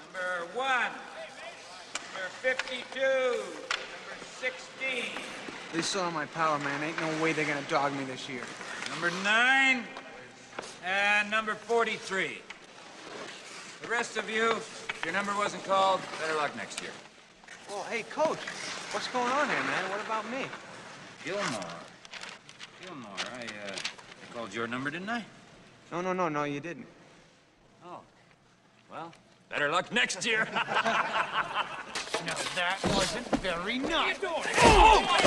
Number 1. Number 52. Number 16. They saw my power, man. Ain't no way they're gonna dog me this year. Number 9. And number 43. The rest of you, if your number wasn't called, better luck next year. Well, hey, Coach, what's going on here, man? What about me? Gilmore, I called your number, didn't I? No, you didn't. Oh. Well, better luck next year. No, that wasn't very nice. Oh!